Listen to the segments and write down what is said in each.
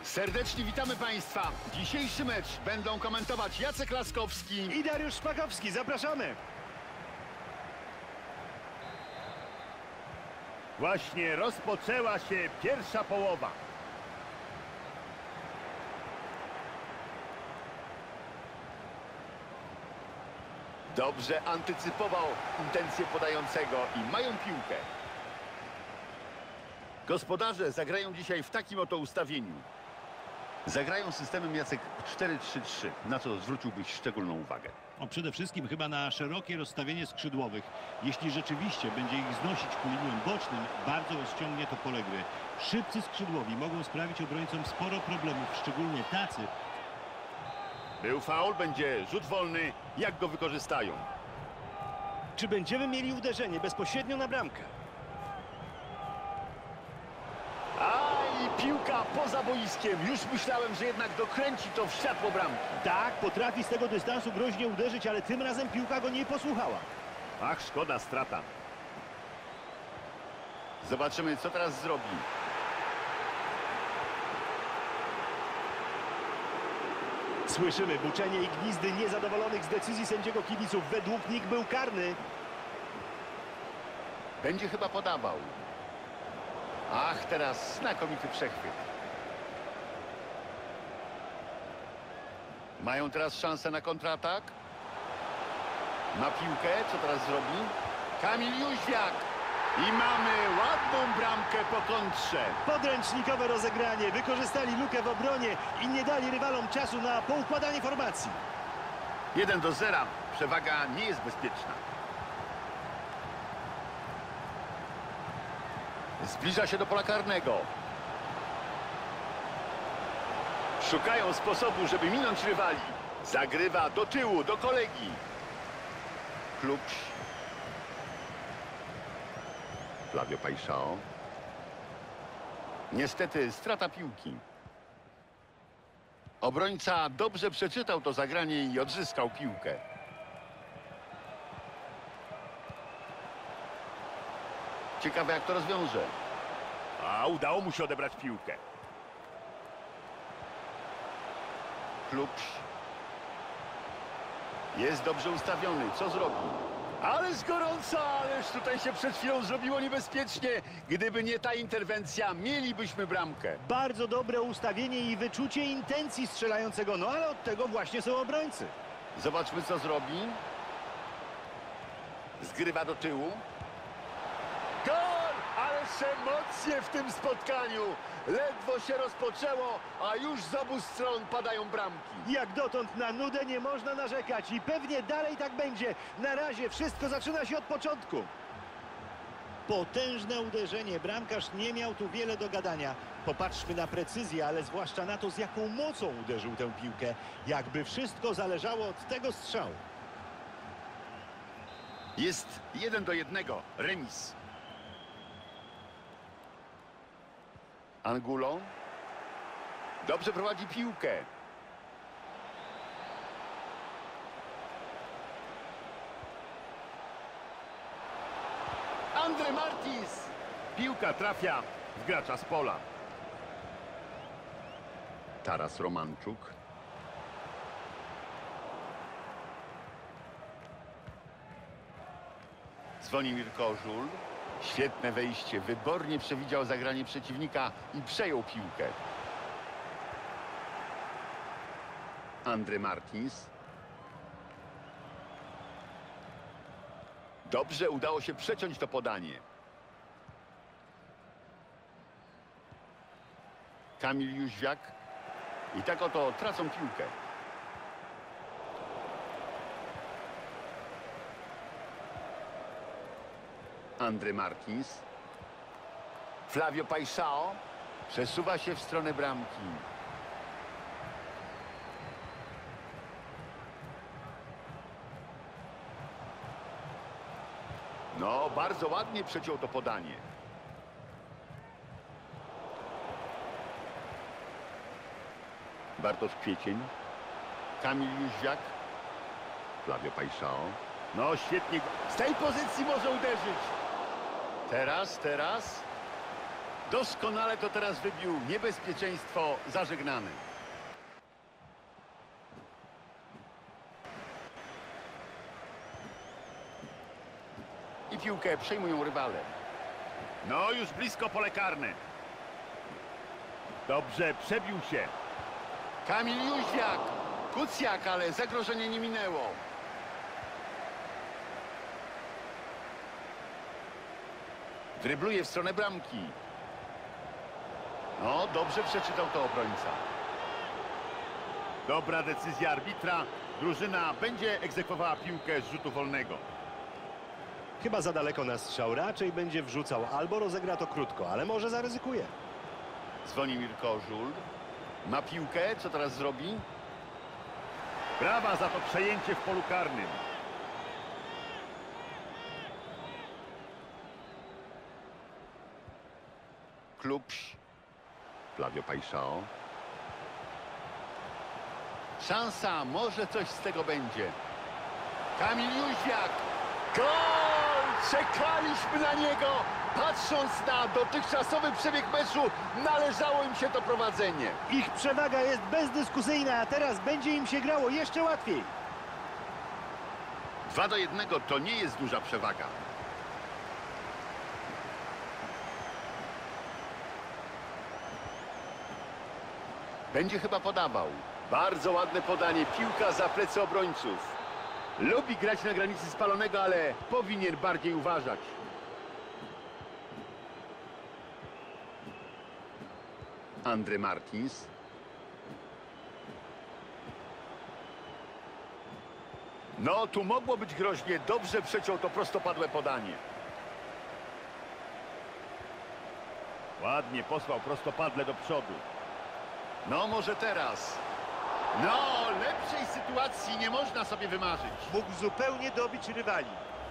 Serdecznie witamy Państwa. Dzisiejszy mecz będą komentować Jacek Laskowski i Dariusz Szpakowski. Zapraszamy. Właśnie rozpoczęła się pierwsza połowa. dobrze antycypował intencje podającego i mają piłkę. Gospodarze zagrają dzisiaj w takim oto ustawieniu. Zagrają systemem, Jacek, 4-3-3, na co zwróciłbyś szczególną uwagę. Przede wszystkim chyba na szerokie rozstawienie skrzydłowych. Jeśli rzeczywiście będzie ich znosić ku liniom bocznym, bardzo rozciągnie to pole gry. Szybcy skrzydłowi mogą sprawić obrońcom sporo problemów, szczególnie tacy. Był faul, będzie rzut wolny. Jak go wykorzystają? Czy będziemy mieli uderzenie bezpośrednio na bramkę? I piłka poza boiskiem. Już myślałem, że jednak dokręci to w światło bramki. Tak, potrafi z tego dystansu groźnie uderzyć, ale tym razem piłka go nie posłuchała. Ach, szkoda, strata. Zobaczymy, co teraz zrobi. Słyszymy buczenie i gwizdy niezadowolonych z decyzji sędziego kibiców. Według nich był karny. Będzie chyba podawał. Ach, teraz znakomity przechwyt. Mają teraz szansę na kontratak. Ma piłkę, co teraz zrobi? Kamil Jóźwiak. I mamy ładną bramkę po kontrze. Podręcznikowe rozegranie. Wykorzystali lukę w obronie i nie dali rywalom czasu na poukładanie formacji. 1-0. Przewaga nie jest bezpieczna. Zbliża się do pola karnego. Szukają sposobu, żeby minąć rywali. Zagrywa do tyłu, do kolegi. Klubś. Flavio Paixão. Niestety strata piłki. Obrońca dobrze przeczytał to zagranie i odzyskał piłkę. Ciekawe, jak to rozwiąże. A udało mu się odebrać piłkę. Klubś. Jest dobrze ustawiony. Co zrobi? Ależ gorąco, ależ tutaj się przed chwilą zrobiło niebezpiecznie. Gdyby nie ta interwencja, mielibyśmy bramkę. Bardzo dobre ustawienie i wyczucie intencji strzelającego. No ale od tego właśnie są obrońcy. Zobaczmy, co zrobi. Zgrywa do tyłu. Gol! Ależ emocje w tym spotkaniu. Ledwo się rozpoczęło, a już z obu stron padają bramki. Jak dotąd na nudę nie można narzekać i pewnie dalej tak będzie. Na razie wszystko zaczyna się od początku. Potężne uderzenie. Bramkarz nie miał tu wiele do gadania. Popatrzmy na precyzję, ale zwłaszcza na to, z jaką mocą uderzył tę piłkę. Jakby wszystko zależało od tego strzału. Jest 1-1. Remis. Angulo. Dobrze prowadzi piłkę. André Martins. Piłka trafia w gracza z pola. Taras Romanczuk. Dzwonimir Kożul. Świetne wejście. Wybornie przewidział zagranie przeciwnika i przejął piłkę. André Martins. Dobrze udało się przeciąć to podanie. Kamil Jóźwiak. I tak oto tracą piłkę. André Martins. Flavio Paixão przesuwa się w stronę bramki. No, bardzo ładnie przeciął to podanie. Bartosz Kwiecień. Kamil Jóźwiak. Flavio Paixão. No świetnie. Z tej pozycji może uderzyć. Teraz. Doskonale to teraz wybił. Niebezpieczeństwo zażegnane. I piłkę przejmują rywale. No, już blisko pole karne. Dobrze, przebił się. Kamil Jóźwiak. Kucjak, ale zagrożenie nie minęło. Drybluje w stronę bramki. No, dobrze przeczytał to obrońca. Dobra decyzja arbitra. Drużyna będzie egzekwowała piłkę z rzutu wolnego. Chyba za daleko na strzał. Raczej będzie wrzucał albo rozegra to krótko, ale może zaryzykuje. Dzwonimir Kożul. Ma piłkę. Co teraz zrobi? Brawa za to przejęcie w polu karnym. Klubsz. Flavio Paixão. Szansa, może coś z tego będzie. Kamil Jóźwiak. Gol! Czekaliśmy na niego. Patrząc na dotychczasowy przebieg meczu, należało im się to prowadzenie. Ich przewaga jest bezdyskusyjna, a teraz będzie im się grało jeszcze łatwiej. 2-1 to nie jest duża przewaga. Będzie chyba podawał. Bardzo ładne podanie. Piłka za plecy obrońców. Lubi grać na granicy spalonego, ale powinien bardziej uważać. André Martins. No, tu mogło być groźnie. Dobrze przeciął to prostopadłe podanie. Ładnie posłał prostopadle do przodu. No, może teraz. No, lepszej sytuacji nie można sobie wymarzyć. Mógł zupełnie dobić rywali.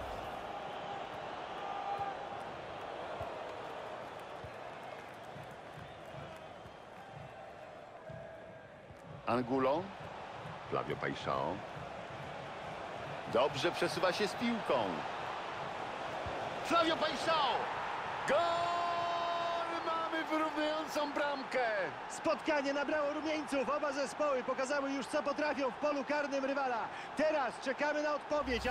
Angulo. Flavio Paixão. Dobrze przesuwa się z piłką. Flavio Paixão. Gol! Mamy wyrównującą bramkę. Spotkanie nabrało rumieńców. Oba zespoły pokazały już, co potrafią w polu karnym rywala. Teraz czekamy na odpowiedź.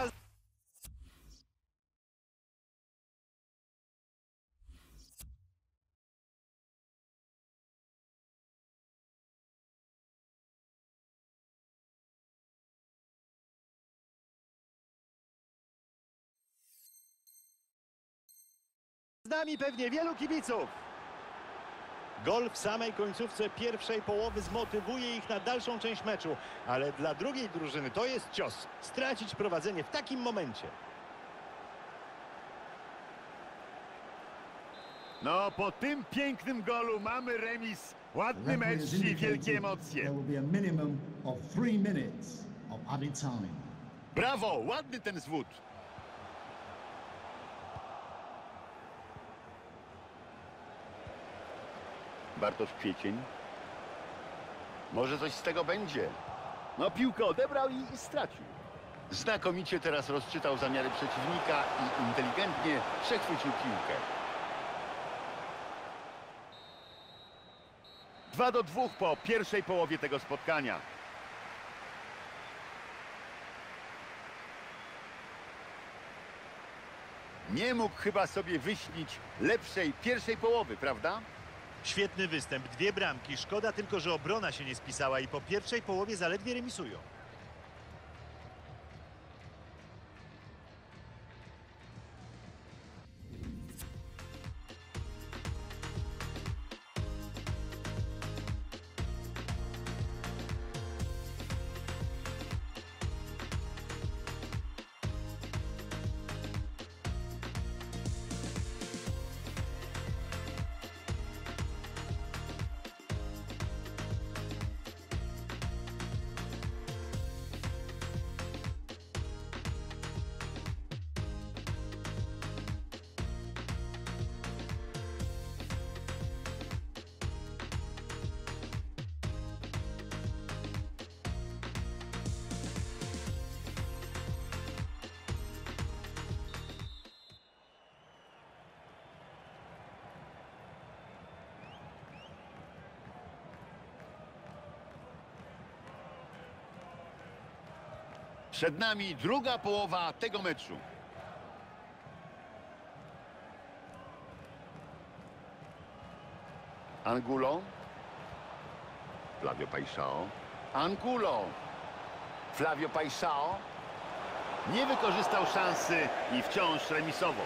Z nami pewnie wielu kibiców. Gol w samej końcówce pierwszej połowy zmotywuje ich na dalszą część meczu, ale dla drugiej drużyny to jest cios. Stracić prowadzenie w takim momencie. No, po tym pięknym golu mamy remis. Ładny mecz i wielkie emocje. There will be a minimum of 3 minutes of added time. Brawo, ładny ten zwód. Bartosz Kwiecień. Może coś z tego będzie. No, piłkę odebrał i stracił. Znakomicie teraz rozczytał zamiary przeciwnika i inteligentnie przechwycił piłkę. 2-2 po pierwszej połowie tego spotkania. Nie mógł chyba sobie wyśnić lepszej pierwszej połowy, prawda? Świetny występ, 2 bramki. Szkoda tylko, że obrona się nie spisała i po pierwszej połowie zaledwie remisują. Przed nami druga połowa tego meczu. Angulo. Flavio Paixão. Angulo. Flavio Paixão. Nie wykorzystał szansy i wciąż remisowo.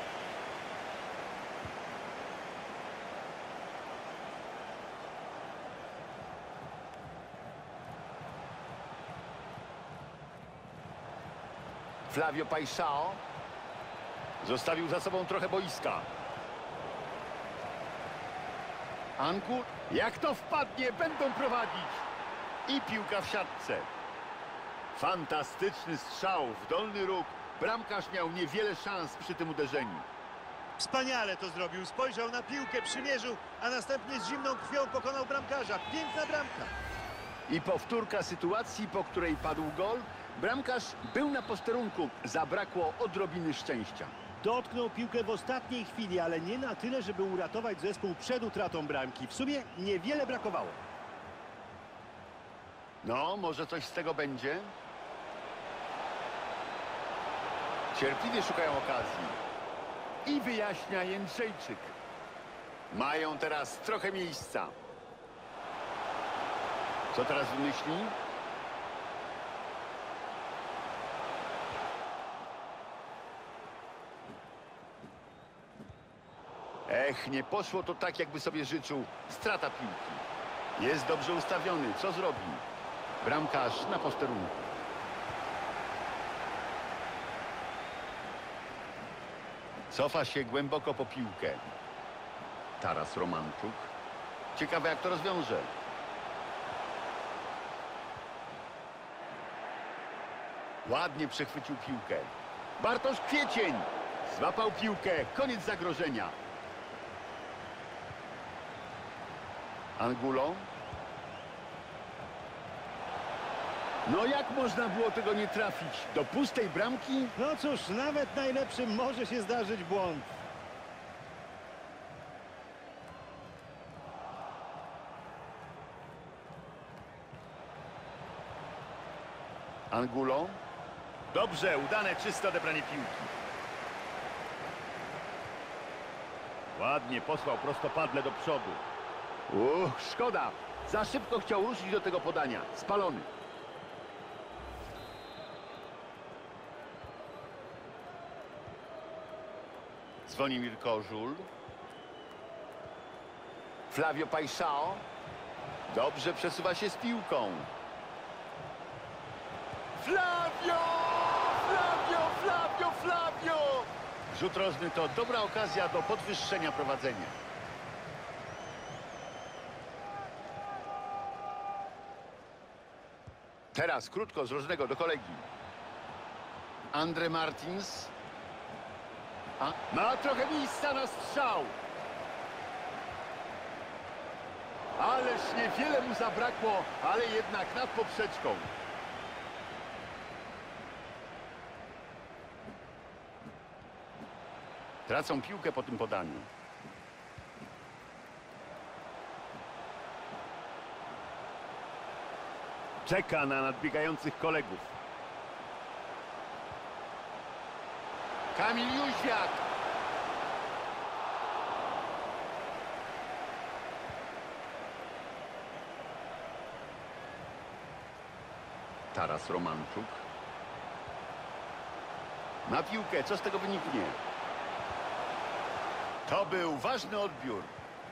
Flavio Paixão zostawił za sobą trochę boiska. Angulo. Jak to wpadnie, będą prowadzić. I piłka w siatce. Fantastyczny strzał w dolny róg. Bramkarz miał niewiele szans przy tym uderzeniu. Wspaniale to zrobił. Spojrzał na piłkę, przymierzył, a następnie z zimną krwią pokonał bramkarza. Piękna bramka. I powtórka sytuacji, po której padł gol. Bramkarz był na posterunku. Zabrakło odrobiny szczęścia. Dotknął piłkę w ostatniej chwili, ale nie na tyle, żeby uratować zespół przed utratą bramki. W sumie niewiele brakowało. No, może coś z tego będzie? Cierpliwie szukają okazji. I wyjaśnia Jędrzejczyk. Mają teraz trochę miejsca. Co teraz wymyśli? Ech, nie poszło to tak, jakby sobie życzył. Strata piłki. Jest dobrze ustawiony. Co zrobi? Bramkarz na posterunku. Cofa się głęboko po piłkę. Taras Romanczuk. Ciekawe, jak to rozwiąże. Ładnie przechwycił piłkę. Bartosz Kwiecień złapał piłkę. Koniec zagrożenia. Angulo. No jak można było tego nie trafić? Do pustej bramki? No cóż, nawet najlepszym może się zdarzyć błąd. Angulo. Dobrze, udane, czyste odebranie piłki. Ładnie posłał prostopadle do przodu. Szkoda. Za szybko chciał ruszyć do tego podania. Spalony. Dzwonimir Kożul. Flavio Paixão. Dobrze przesuwa się z piłką. Flavio! Flavio! Flavio! Flavio! Rzut rożny to dobra okazja do podwyższenia prowadzenia. Teraz krótko z rożnego do kolegi. Andre Martins. Ma trochę miejsca na strzał. Ależ niewiele mu zabrakło, ale jednak nad poprzeczką. Tracą piłkę po tym podaniu. Czeka na nadbiegających kolegów. Kamil Jóźwiak. Taras Romanczuk. Na piłkę, co z tego wyniknie? To był ważny odbiór.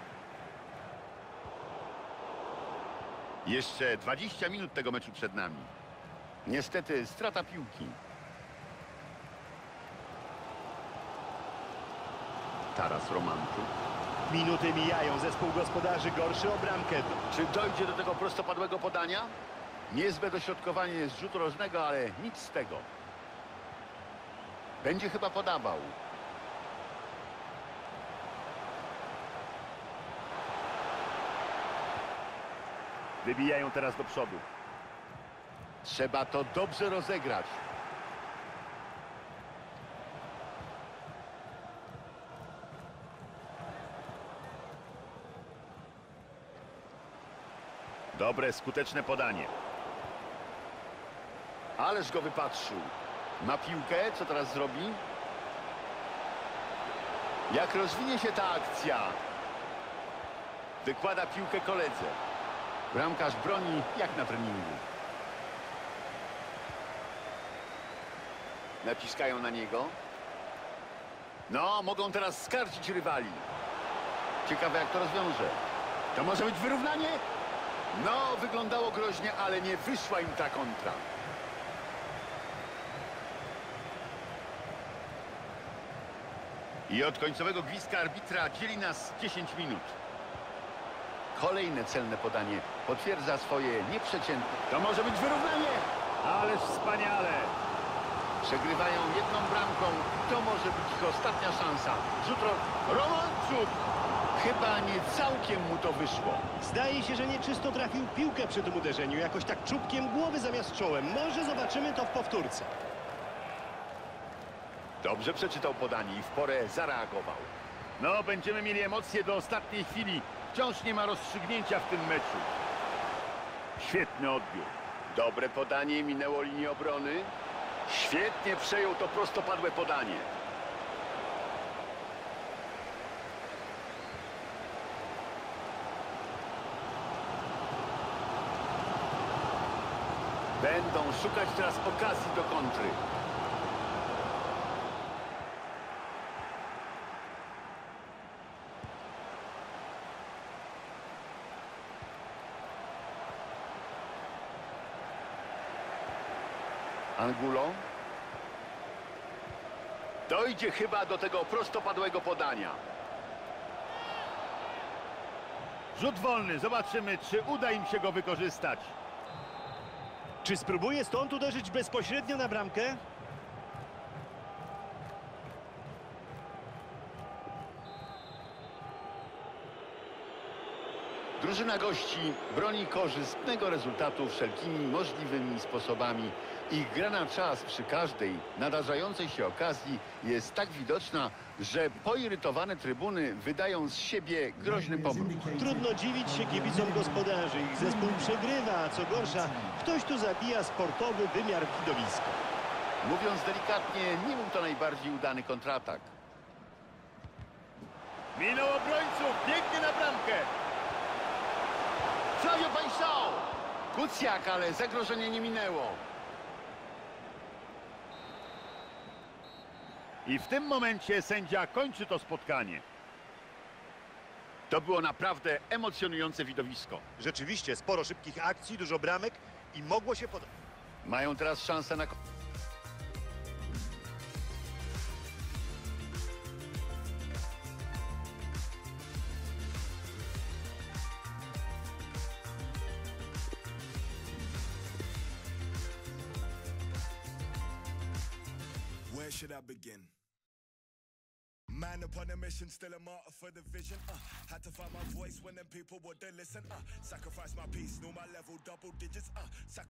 Jeszcze 20 minut tego meczu przed nami. Niestety strata piłki. Taras Romanczuk. Minuty mijają, zespół gospodarzy gorszy o bramkę. Czy dojdzie do tego prostopadłego podania? Niezłe dośrodkowanie z rzutu rożnego, ale nic z tego. Będzie chyba podawał. Wybijają teraz do przodu. Trzeba to dobrze rozegrać. Dobre, skuteczne podanie. Ależ go wypatrzył. Ma piłkę, co teraz zrobi? Jak rozwinie się ta akcja? Wykłada piłkę koledze. Bramkarz broni jak na treningu. Naciskają na niego. No, mogą teraz skarcić rywali. Ciekawe, jak to rozwiąże. To może być wyrównanie? No, wyglądało groźnie, ale nie wyszła im ta kontra. I od końcowego gwizdka arbitra dzieli nas 10 minut. Kolejne celne podanie potwierdza swoje nieprzeciętne. To może być wyrównanie! Ależ wspaniale! Przegrywają jedną bramką. To może być ich ostatnia szansa. Rzut Romanczuk! Chyba nie całkiem mu to wyszło. Zdaje się, że nieczysto trafił piłkę przy tym uderzeniu. Jakoś tak czubkiem głowy zamiast czołem. Może zobaczymy to w powtórce. Dobrze przeczytał podanie i w porę zareagował. No, będziemy mieli emocje do ostatniej chwili. Wciąż nie ma rozstrzygnięcia w tym meczu. Świetny odbiór. Dobre podanie, minęło linię obrony. Świetnie przejął to prostopadłe podanie. Będą szukać teraz okazji do kontry. Angulo. Dojdzie chyba do tego prostopadłego podania. Rzut wolny. Zobaczymy, czy uda im się go wykorzystać. Czy spróbuje stąd uderzyć bezpośrednio na bramkę? Drużyna gości broni korzystnego rezultatu wszelkimi możliwymi sposobami. Ich gra na czas przy każdej nadarzającej się okazji jest tak widoczna, że poirytowane trybuny wydają z siebie groźny pomruk. Trudno dziwić się kibicom gospodarzy. Ich zespół przegrywa, a co gorsza, ktoś tu zabija sportowy wymiar widowiska. Mówiąc delikatnie, nie był to najbardziej udany kontratak. Minął obrońców. Biegnie na bramkę. Co je państwo? Kucjak, ale zagrożenie nie minęło. I w tym momencie sędzia kończy to spotkanie. To było naprawdę emocjonujące widowisko. Rzeczywiście, sporo szybkich akcji, dużo bramek i mogło się podobać. Mają teraz szansę na... Where should I begin? Man upon a mission, still a martyr for the vision. Had to find my voice when them people wouldn't listen. Sacrifice my peace, know my level, double digits.